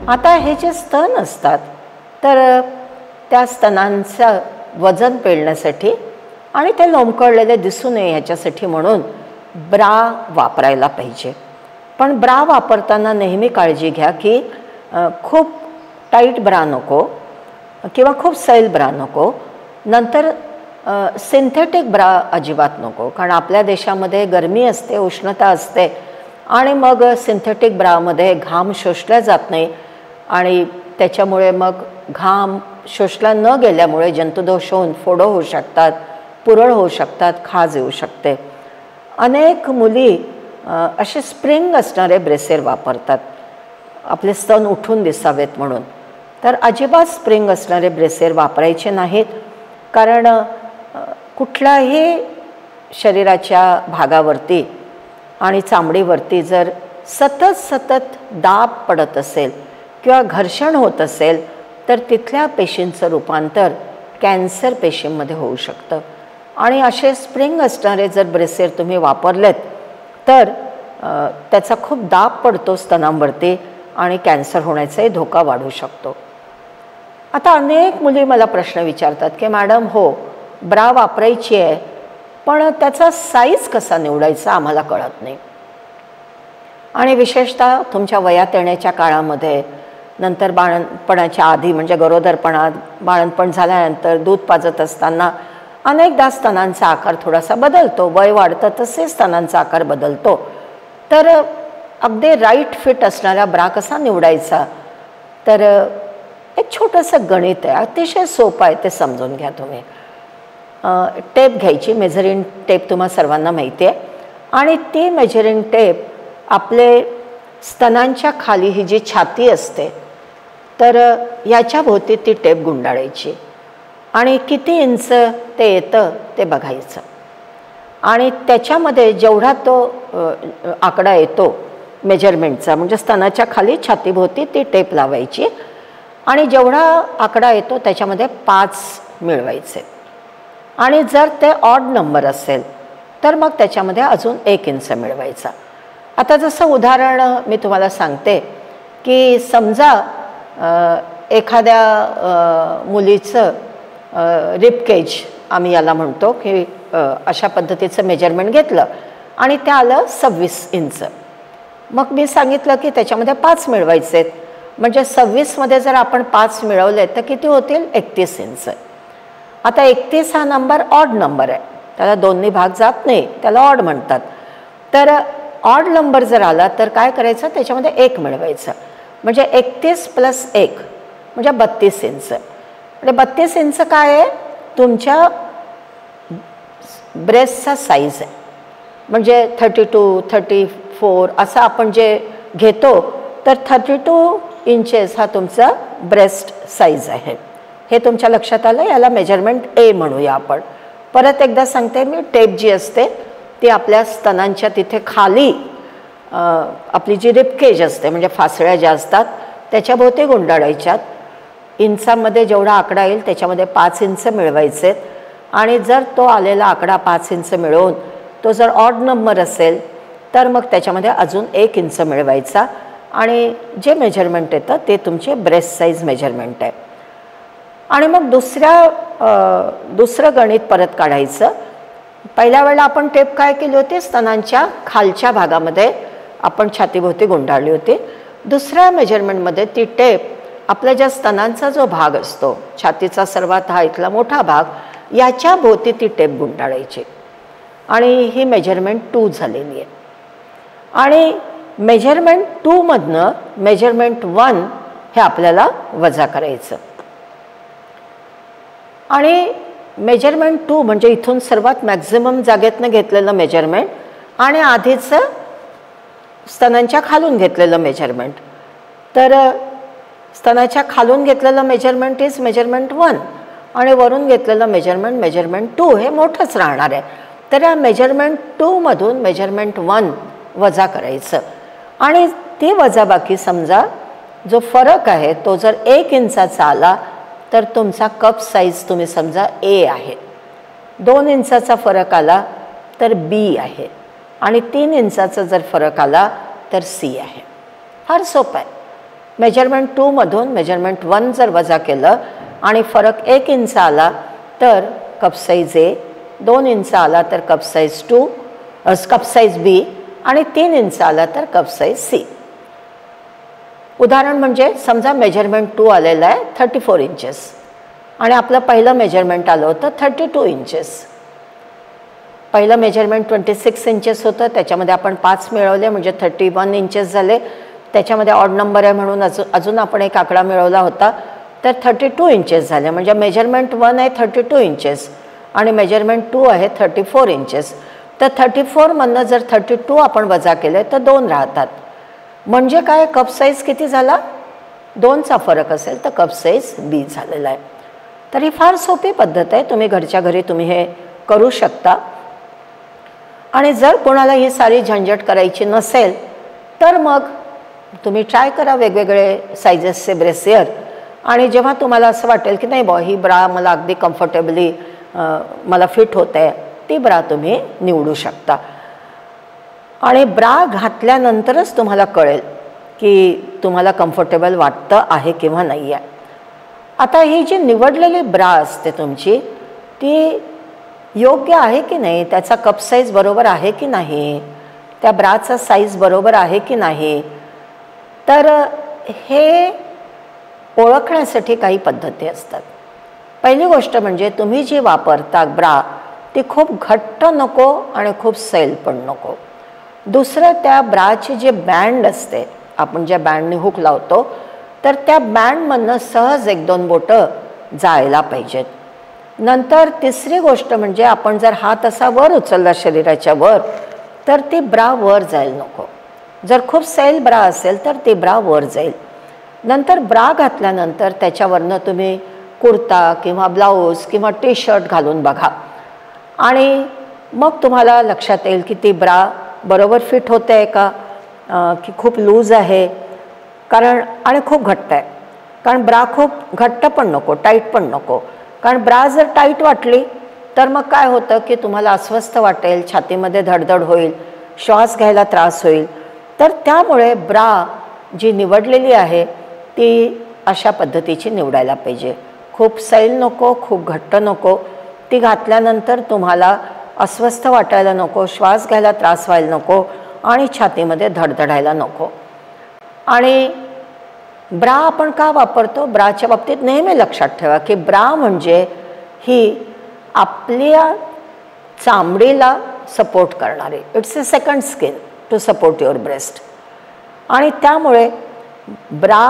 आता हे जे स्तन असतात तर त्या स्तनांचं वजन पेलण्यासाठी आणि ते लोंबकळलेले दिसू नये ह्याच्यासाठी म्हणून ब्रा वापरायला पाहिजे. पण ब्रा वापरताना नेहमी काळजी घ्या की खूप टाईट ब्रा नको किंवा खूप सैल ब्रा नको. नंतर सिंथेटिक ब्रा अजिबात नको, कारण आपल्या देशामध्ये गरमी असते, उष्णता असते आणि मग सिंथेटिक ब्रामध्ये घाम शोषला जात नाही आणि त्याच्यामुळे मग घाम शोषला न गेल्यामुळे जंतुदोष होऊन फोडं होऊ शकतात, पुरळ होऊ शकतात, खाज येऊ शकते. अनेक मुली असे स्प्रिंग असणारे ब्रेसेर वापरतात आपले स्तन उठून दिसावेत म्हणून. तर अजिबात स्प्रिंग असणारे ब्रेसेर वापरायचे नाहीत, कारण कुठल्याही शरीराच्या भागावरती आणि चामडीवरती जर सतत दाब पडत असेल किंवा घर्षण होत असेल तर तिथल्या पेशींचं रूपांतर कॅन्सर पेशींमध्ये होऊ शकतं. आणि असे स्प्रिंग असणारे जर ब्रेसेर तुम्ही वापरलेत तर त्याचा खूप दाब पडतो स्तनांवरती आणि कॅन्सर होण्याचाही धोका वाढू शकतो. आता अनेक मुली मला प्रश्न विचारतात की मॅडम हो ब्रा वापरायची आहे, पण त्याचा साईज कसा निवडायचा आम्हाला कळत नाही. आणि विशेषतः तुमच्या वयात येण्याच्या काळामध्ये, नंतर बाळंतपणाच्या आधी म्हणजे गरोदरपणात, बाळंतपण झाल्यानंतर, दूध पाजत असताना अनेकदा स्तनांचा आकार थोडासा बदलतो. वय वाढतं तसे स्तनांचा आकार बदलतो. तर अगदी राईट फिट असणारा ब्रा कसा निवडायचा, तर एक छोटंसं गणित आहे, अतिशय सोपं आहे, ते समजून घ्या तुम्ही. टेप घ्यायची, मेजरिंग टेप तुम्हा सर्वांना माहिती आहे, आणि ती मेजरिंग टेप आपले स्तनांच्या खाली ही जी छाती असते तर याच्या भोवती ती टेप गुंडाळायची आणि किती इंच ते येतं ते बघायचं. आणि त्याच्यामध्ये जेवढा तो आकडा येतो मेजरमेंटचा, म्हणजे स्तनाच्या खाली छातीभोवती ती टेप लावायची आणि जेवढा आकडा येतो त्याच्यामध्ये 5 मिळवायचे. आणि जर ते ऑड नंबर असेल तर मग त्याच्यामध्ये अजून 1 इंच मिळवायचा. आता जसं उदाहरण मी तुम्हाला सांगते की समजा एखाद्या मुलीचं रिबकेज आम्ही याला म्हणतो की अशा पद्धतीचं मेजरमेंट घेतलं आणि ते आलं 26 इंच. मग मी सांगितलं की त्याच्यामध्ये 5 मिळवायचे आहेत, म्हणजे 26मध्ये जर आपण 5 मिळवले तर किती होतील, 31 इंच. आता 31 हा नंबर ऑड नंबर आहे, त्याला 2नी भाग जात नाही, त्याला ऑड म्हणतात. तर ऑड नंबर जर आला तर काय करायचं, त्याच्यामध्ये 1 मिळवायचं, म्हणजे 31 + 1 म्हणजे 32 इंच. म्हणजे 32 इंच काय आहे, तुमच्या ब्रेस्टचा साईज आहे. म्हणजे 32, 34 असं आपण जे घेतो तर 32 इंचेस हा तुमचा ब्रेस्ट साईज आहे. हे तुमच्या लक्षात आलं. याला मेजरमेंट ए म्हणूया आपण. परत एकदा सांगते मी, टेप जी असते ती आपल्या स्तनांच्या तिथे खाली आपली जी रिबकेज असते म्हणजे फासळ्या ज्या असतात त्याच्या भोवती गुंडाळायच्यात. इंचामध्ये जेवढा आकडा येईल त्याच्यामध्ये 5 इंच मिळवायचे आणि जर तो आलेला आकडा 5 इंच मिळवून तो जर ऑड नंबर असेल तर मग त्याच्यामध्ये अजून 1 इंच मिळवायचा आणि जे मेजरमेंट येतं ते तुमचे ब्रेस्ट साईज मेजरमेंट आहे. आणि मग दुसरं गणित परत काढायचं. पहिल्या वेळेला आपण टेप काय केली होती, स्तनांच्या खालच्या भागामध्ये आपण छातीभोवती गुंडाळली होती. दुसऱ्या मेजरमेंटमध्ये ती टेप आपल्या ज्या स्तनांचा जो भाग असतो, छातीचा सर्वात हा इथला मोठा भाग, याच्या भोवती ती टेप गुंडाळायची आणि ही मेजरमेंट 2 झालेली आहे. आणि मेजरमेंट 2 मधनं मेजरमेंट 1 हे आपल्याला वजा करायचं. आणि मेजरमेंट 2 म्हणजे इथून सर्वात मॅक्झिमम जागेतनं घेतलेलं मेजरमेंट आणि आधीचं स्तनांच्या खालून घेतलेलं मेजरमेंट. तर स्तनाच्या खालून घेतलेलं मेजरमेंट इज मेजरमेंट 1 आणि वरून घेतलेलं मेजरमेंट 2 हे मोठंच राहणार आहे. तर या मेजरमेंट 2 मधून मेजरमेंट 1 वजा करायचं आणि ती वजाबाकी समजा जो फरक आहे तो जर 1 इंचाचा आला तर तुमचा कप साईज तुम्ही समजा ए आहे. 2 इंचाचा फरक आला तर बी आहे आणि 3 इंचाचा जर फरक आला तर सी आहे. फार सोपं आहे. मेजरमेंट 2मधून मेजरमेंट 1 जर वजा केलं आणि फरक 1 इंच आला तर कप साईज ए, 2 इंच आला तर cup size cup size B आणि 3 इंच आला तर कप साईज सी. उदाहरण म्हणजे समजा मेजरमेंट 2 आलेलं आहे 34 इंचेस आणि आपलं पहिलं मेजरमेंट आलं होतं 32 इंचेस. पहिलं मेजरमेंट 26 इंचेस होतं, त्याच्यामध्ये आपण 5 मिळवले म्हणजे 31 इंचेस झाले. त्याच्यामध्ये ऑड नंबर आहे म्हणून अजून आपण एक आकडा मिळवला होता तर 32 इंचेस झाले. म्हणजे मेजरमेंट 1 आहे 32 इंचेस आणि मेजरमेंट 2 आहे 34 इंचेस. तर 34मधनं जर 32 आपण वजा केले तर 2 राहतात. म्हणजे काय, कप साईज किती झाला, 2चा फरक असेल तर कप साईज बी झालेला आहे. तर ही फार सोपी पद्धत आहे, तुम्ही घरच्या घरी तुम्ही हे करू शकता. आणि जर कोणाला ही सारी झंझट करायची नसेल तर मग तुम्ही ट्राय करा वेगवेगळे सायझेसचे ब्रेसियर आणि जेव्हा तुम्हाला असं वाटेल की नाही बॉ ही ब्रा मला अगदी कम्फर्टेबली मला फिट होत आहे, ती ब्रा तुम्ही निवडू शकता. आणि ब्रा घातल्यानंतरच तुम्हाला कळेल की तुम्हाला कम्फर्टेबल वाटतं आहे किंवा नाही आहे. आता ही जी निवडलेली ब्रा असते तुमची ती योग्य आहे की नाही, त्याचा कप साईज बरोबर आहे की नाही, त्या ब्राचा साईज बरोबर आहे की नाही, तर हे ओळखण्यासाठी काही पद्धती असतात. पहिली गोष्ट म्हणजे तुम्ही जी वापरता ब्रा ती खूप घट्ट नको आणि खूप सैल पण नको. दुसरं, त्या ब्राची जे बँड असते, आपण ज्या बँडने हुक लावतो तर त्या बँडमधनं सहज 1-2 बोटं जायला पाहिजेत. नंतर तिसरी गोष्ट म्हणजे आपण जर हात असा वर उचलला शरीराच्या वर तर ती ब्रा वर जाईल नको. जर खूप सैल ब्रा असेल तर ती ब्रा वर जाईल. नंतर ब्रा घातल्यानंतर त्याच्यावरनं तुम्ही कुर्ता किंवा ब्लाऊज किंवा टी शर्ट घालून बघा आणि मग तुम्हाला लक्षात येईल की ती ब्रा बरोबर फिट होते आहे का, की खूप लूज आहे आणि खूप घट्ट आहे. कारण ब्रा खूप घट्ट पण नको, टाईट पण नको. कारण ब्रा जर टाईट वाटली तर मग काय होतं की तुम्हाला अस्वस्थ वाटेल, छातीमध्ये धडधड होईल, श्वास घ्यायला त्रास होईल. तर त्यामुळे ब्रा जी निवडलेली आहे ती अशा पद्धतीची निवडायला पाहिजे. खूप सैल नको, खूप घट्ट नको. ती घातल्यानंतर तुम्हाला अस्वस्थ वाटायला नको, श्वास घ्यायला त्रास व्हायला नको आणि छातीमध्ये धडधडायला नको. आणि ब्रा आपण का वापरतो, ब्राच्या बाबतीत नेहमी लक्षात ठेवा की ब्रा म्हणजे ही आपल्या चामडीला सपोर्ट करणारी, it's a second skin to support your breast. आणि त्यामुळे ब्रा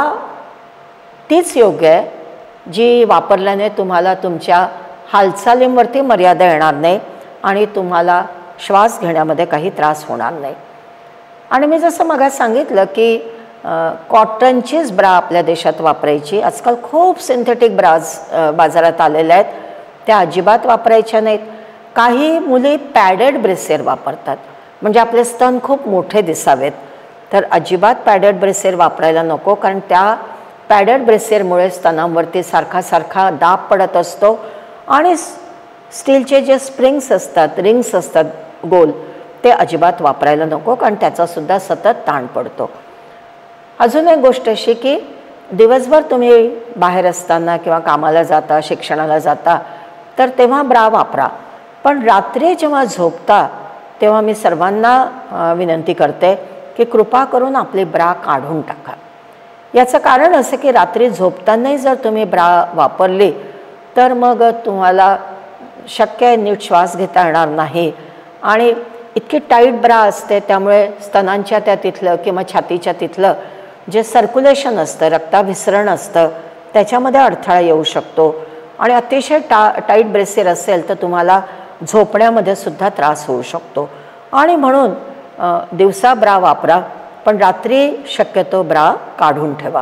तीच योग्य आहे जी वापरल्याने तुम्हाला तुमच्या हालचालींवरती मर्यादा येणार नाही आणि तुम्हाला श्वास घेण्यामध्ये काही त्रास होणार नाही. आणि मी जसं मग सांगितलं की कॉटनचीच ब्रा आपल्या देशात वापरायची. आजकाल खूप सिंथेटिक ब्राज बाजारात आलेल्या आहेत, त्या अजिबात वापरायच्या नाहीत. काही मुली पॅडेड ब्रेसियर वापरतात म्हणजे आपले स्तन खूप मोठे दिसावेत, तर अजिबात पॅडेड ब्रेसियर वापरायला नको. कारण त्या पॅडेड ब्रेसियरमुळे स्तनांवरती सारखा दाब पडत असतो आणि स्टीलचे जे स्प्रिंग्स असतात, रिंग्स असतात गोल, ते अजिबात वापरायला नको कारण त्याचासुद्धा सतत ताण पडतो. अजून एक गोष्ट अशी की दिवसभर तुम्ही बाहेर असताना किंवा कामाला जाता, शिक्षणाला जाता तर तेव्हा ब्रा वापरा. पण रात्री जेव्हा झोपता तेव्हा मी सर्वांना विनंती करते की कृपा करून आपली ब्रा काढून टाका. याचं कारण असं की रात्री झोपतानाही जर तुम्ही ब्रा वापरली तर मग तुम्हाला शक्य आहे नीट श्वास घेता येणार नाही. आणि इतकी टाईट ब्रा असते त्यामुळे स्तनांच्या त्या तिथलं किंवा छातीच्या तिथलं जे सर्क्युलेशन असतं, रक्ताभिसरण असतं, त्याच्यामध्ये अडथळा येऊ शकतो. आणि अतिशय टाईट ब्रेसियर असेल तर तुम्हाला झोपण्यामध्ये सुद्धा त्रास होऊ शकतो. आणि म्हणून दिवसा ब्रा वापरा पण रात्री शक्यतो ब्रा काढून ठेवा.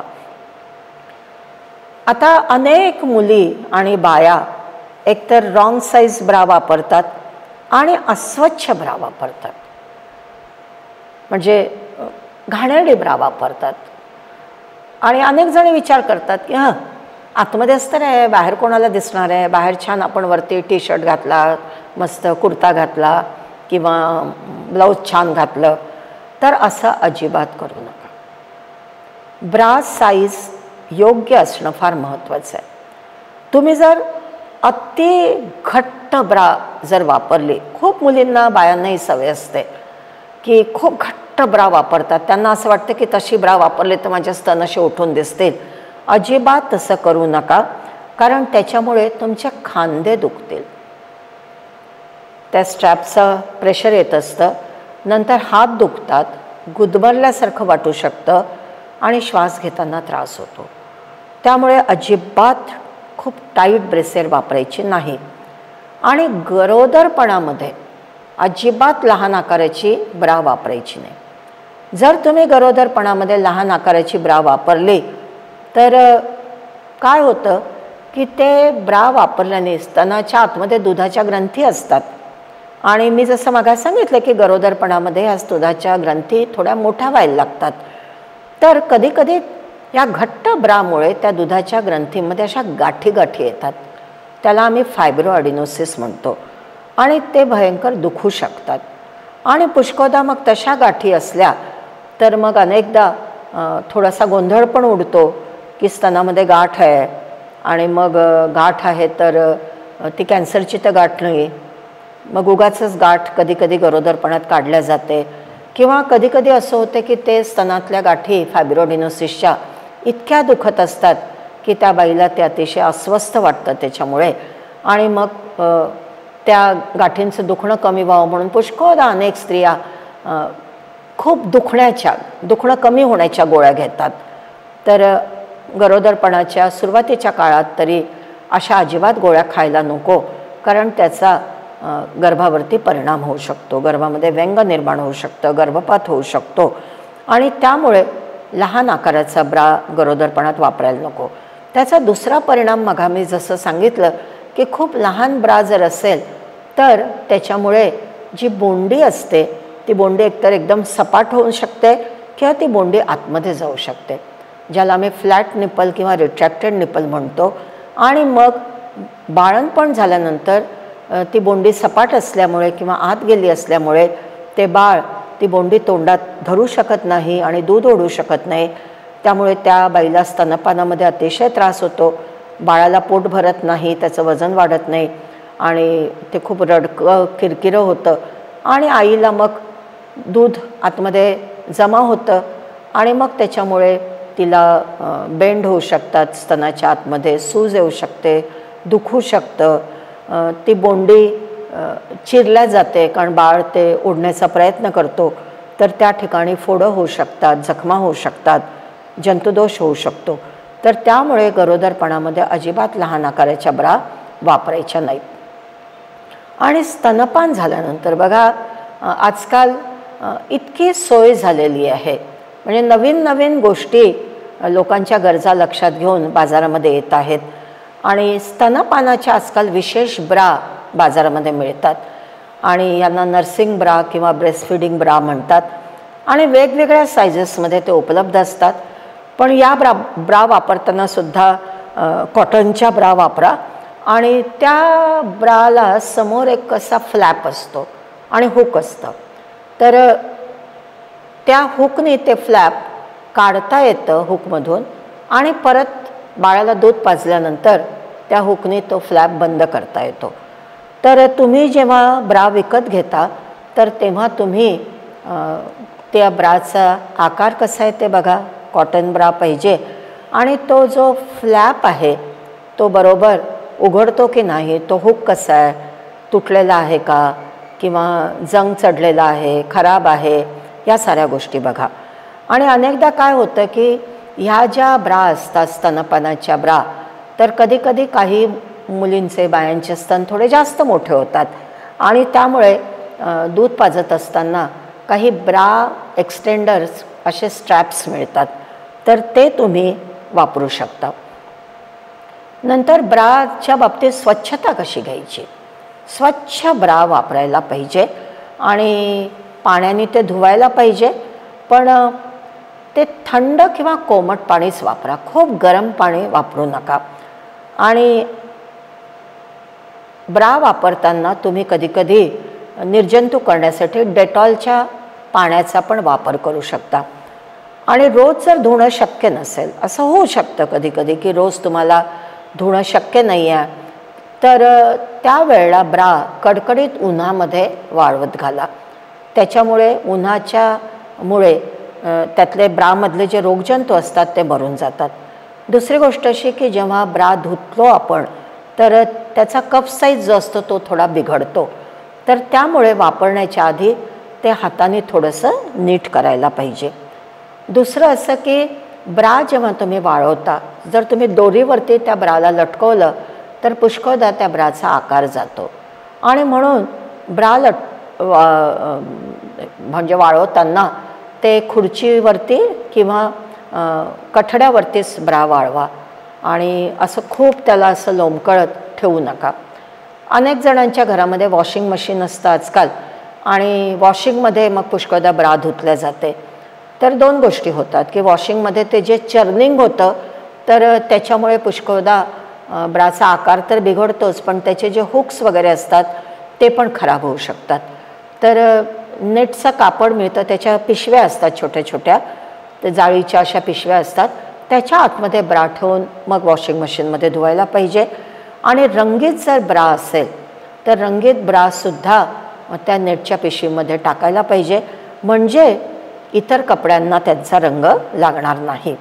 आता अनेक मुली आणि बाया एकतर रॉंग साईज ब्रा वापरतात आणि अस्वच्छ ब्रा वापरतात, म्हणजे घाणेरडी ब्रा वापरतात. आणि अनेक जण विचार करतात की आतमध्ये असतं रे, बाहेर कोणाला दिसणार आहे, बाहेर छान आपण वरती टी शर्ट घातला, मस्त कुर्ता घातला किंवा ब्लाऊज छान घातलं, तर असं अजिबात करू नका. ब्रा साईज योग्य असणं फार महत्त्वाचं आहे. तुम्ही जर अति घट्ट ब्रा जर वापरली, खूप मुलींना बायांनाही सवय असते की खूप घट्ट ब्रा वापरतात, त्यांना असं वाटतं की तशी ब्रा वापरली तर माझ्या स्तन असे उठून दिसतील. अजिबात तसं करू नका, कारण त्याच्यामुळे तुमचे खांदे दुखतील. त्या स्ट्रॅपचं प्रेशर येत असतं, नंतर हात दुखतात, गुदमरल्यासारखं वाटू शकतं आणि श्वास घेताना त्रास होतो. त्यामुळे अजिबात खूप टाईट ब्रेसेर वापरायची नाही. आणि गरोदरपणामध्ये अजिबात लहान आकाराची ब्रा वापरायची नाही. जर तुम्ही गरोदरपणामध्ये लहान आकाराची ब्रा वापरली तर काय होतं की ते ब्रा वापरल्याने स्तनाच्या आतमध्ये दुधाच्या ग्रंथी असतात आणि मी जसं मागे सांगितलं की गरोदरपणामध्ये ह्या दुधाच्या ग्रंथी थोड्या मोठ्या व्हायला लागतात. तर कधीकधी या घट्ट ब्रामुळे त्या दुधाच्या ग्रंथीमध्ये अशा गाठी गाठी येतात, त्याला आम्ही फायब्रोॲडिनोसिस म्हणतो आणि ते भयंकर दुखू शकतात. आणि पुष्कळदा मग तशा गाठी असल्या तर मग अनेकदा थोडासा गोंधळ पण उडतो की स्तनामध्ये गाठ आहे आणि मग गाठ आहे तर ती कॅन्सरची तर गाठ नाही, मग उगाचच गाठ कधी कधी गरोदरपणात काढल्या जाते. किंवा कधी कधी असं होते की ते स्तनातल्या गाठी फायब्रोॲडिनोसिसच्या इतक्या दुखत असतात की त्या बाईला ते अतिशय अस्वस्थ वाटतं त्याच्यामुळे, आणि मग त्या गाठींचं दुखणं कमी व्हावं म्हणून पुष्कळदा अनेक स्त्रिया खूप दुखणं कमी होण्याच्या गोळ्या घेतात. तर गरोदरपणाच्या सुरुवातीच्या काळात तरी अशा अजिबात गोळ्या खायला नको, कारण त्याचा गर्भावरती परिणाम होऊ शकतो, गर्भामध्ये व्यंग निर्माण होऊ शकतं, गर्भपात होऊ शकतो आणि त्यामुळे लहान आकाराचा ब्रा गरोदरपणात वापरायला नको. त्याचा दुसरा परिणाम मग मी जसं सांगितलं की खूप लहान ब्रा जर असेल तर त्याच्यामुळे जी बोंडी असते ती बोंडी एकतर एकदम सपाट होऊ शकते किंवा ती बोंडी आतमध्ये जाऊ शकते, ज्याला आम्ही फ्लॅट निपल किंवा रिट्रॅक्टेड निपल म्हणतो. आणि मग बाळंतपण झाल्यानंतर ती बोंडी सपाट असल्यामुळे किंवा आत गेली असल्यामुळे ते बाळ ती बोंडी तोंडात धरू शकत नाही आणि दूध ओढू शकत नाही. त्यामुळे त्या बाईला स्तनपानामध्ये अतिशय त्रास होतो, बाळाला पोट भरत नाही, त्याचं वजन वाढत नाही आणि ते खूप रडकं किरकिरं होतं आणि आईला मग दूध आतमध्ये जमा होतं आणि मग त्याच्यामुळे तिला बेंड होऊ शकतात, स्तनाच्या आतमध्ये सूज येऊ शकते, दुखू शकतं, ती बोंडी चिरल्या जाते कारण बाळ ते ओढण्याचा प्रयत्न करतो, तर त्या ठिकाणी फोडं होऊ शकतात, जखमा होऊ शकतात, जंतुदोष होऊ शकतो. तर त्यामुळे गरोदरपणामध्ये अजिबात लहान आकाराच्या ब्रा वापरायच्या नाहीत. आणि स्तनपान झाल्यानंतर बघा आजकाल इतकी सोय झालेली आहे, म्हणजे नवीन नवीन गोष्टी लोकांच्या गरजा लक्षात घेऊन बाजारामध्ये येत आहेत आणि स्तनपानाच्या आजकाल विशेष ब्रा बाजारामध्ये मिळतात आणि यांना नर्सिंग ब्रा किंवा ब्रेस्ट फीडिंग ब्रा म्हणतात आणि वेगवेगळ्या सायझेसमध्ये ते उपलब्ध असतात. पण या ब्रा वापरताना सुद्धा कॉटनच्या ब्रा वापरा आणि त्या ब्राला समोर एक असा फ्लॅप असतो आणि हुक असतं, तर त्या हुकने ते फ्लॅप काढता येतं हुकमधून आणि परत बाळाला दूध पाजल्यानंतर त्या हुकने तो फ्लॅप बंद करता येतो. तर तुम्ही जेव्हा ब्रा विकत घेता तर तेव्हा तुम्ही त्या ब्राचा आकार कसा आहे ते बघा. कॉटन ब्रा पाहिजे आणि तो जो फ्लॅप आहे तो बरोबर उघडतो की नाही, तो हुक कसा आहे, तुटलेला आहे का किंवा जंग चढलेला आहे, खराब आहे, या साऱ्या गोष्टी बघा. आणि अनेकदा काय होतं की ह्या ज्या ब्रा असतात स्तनपानाच्या ब्रा, तर कधीकधी काही मुलींचे बायांचे स्तन थोडे जास्त मोठे होतात आणि त्यामुळे दूध पाजत असताना काही ब्रा एक्सटेंडर्स असे स्ट्रॅप्स मिळतात, तर ते तुम्ही वापरू शकता. नंतर ब्राच्या बाबतीत स्वच्छता कशी घ्यायची, स्वच्छ ब्रा वापरायला पाहिजे आणि पाण्याने ते धुवायला पाहिजे, पण ते थंड किंवा कोमट पाणीच वापरा, खूप गरम पाणी वापरू नका. आणि ब्रा वापरताना तुम्ही कधीकधी निर्जंतुक करण्यासाठी डेटॉलच्या पाण्याचा पण वापर करू शकता. आणि रोज जर धुणं शक्य नसेल, असं होऊ शकतं कधी कधी की रोज तुम्हाला धुणं शक्य नाही आहे, तर त्यावेळेला ब्रा कडकडीत उन्हामध्ये वाळवत घाला. त्याच्यामुळे उन्हाच्यामुळे त्यातले ब्रामधले जे रोगजंतू असतात ते मरून जातात. दुसरी गोष्ट अशी की जेव्हा ब्रा धुतलो आपण तर त्याचा कप साईज जो असतो तो थोडा बिघडतो, तर त्यामुळे वापरण्याच्या आधी ते हाताने थोडंसं नीट करायला पाहिजे. दुसरं असं की ब्रा जेव्हा तुम्ही वाळवता, जर तुम्ही दोरीवरती त्या ब्राला लटकवलं तर पुष्कळदा त्या ब्राचा आकार जातो आणि म्हणून ब्रा म्हणजे वाळवताना ते खुर्चीवरती किंवा कठड्यावरतीच ब्रा वाळवा आणि असं खूप त्याला असं लोंबकळत ठेवू नका. अनेक जणांच्या घरामध्ये वॉशिंग मशीन असतं आजकाल आणि वॉशिंगमध्ये मग पुष्कळदा ब्रा धुतल्या जाते. तर दोन गोष्टी होतात की वॉशिंगमध्ये ते जे चर्निंग होतं तर त्याच्यामुळे पुष्कळदा ब्राचा आकार तर बिघडतोच, पण त्याचे जे हुक्स वगैरे असतात ते पण खराब होऊ शकतात. तर नेटचं कापड मिळतं, त्याच्या पिशव्या असतात छोट्या छोट्या, ते जाळीच्या अशा पिशव्या असतात, त्याच्या आतमध्ये ब्रा ठेवून मग वॉशिंग मशीनमध्ये धुवायला पाहिजे. आणि रंगीत जर ब्रा असेल तर रंगीत ब्रासुद्धा त्या नेटच्या पिशवीमध्ये टाकायला पाहिजे, म्हणजे इतर कपड्यांना त्यांचा रंग लागणार नाही.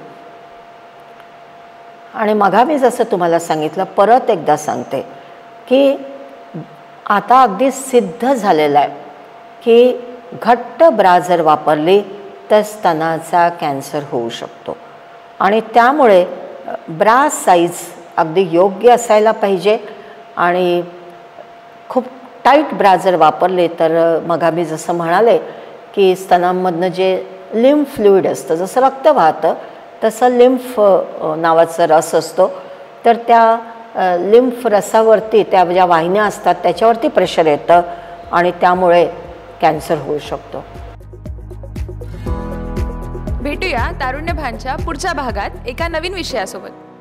आणि मग मी जसं तुम्हाला सांगितलं, परत एकदा सांगते की आता अगदी सिद्ध झालेलं आहे की घट्ट ब्रा जर वापरली तर स्तनाचा कॅन्सर होऊ शकतो. आणि त्यामुळे ब्रा साईज अगदी योग्य असायला पाहिजे आणि खूप टाईट ब्रा जर वापरले तर मग मी जसं म्हणाले की स्तनांमधनं जे लिम्फ फ्लुइड असतं, जसं रक्त वाहतं तसं लिम्फ नावाचा रस असतो, तर त्या लिम्फ रसावरती त्या ज्या वाहिन्या असतात त्याच्यावरती प्रेशर येतं आणि त्यामुळे कॅन्सर होऊ शकतो. भेटूया तारुण्य भानच्या पुढच्या भागात एका नवीन विषयासोबत.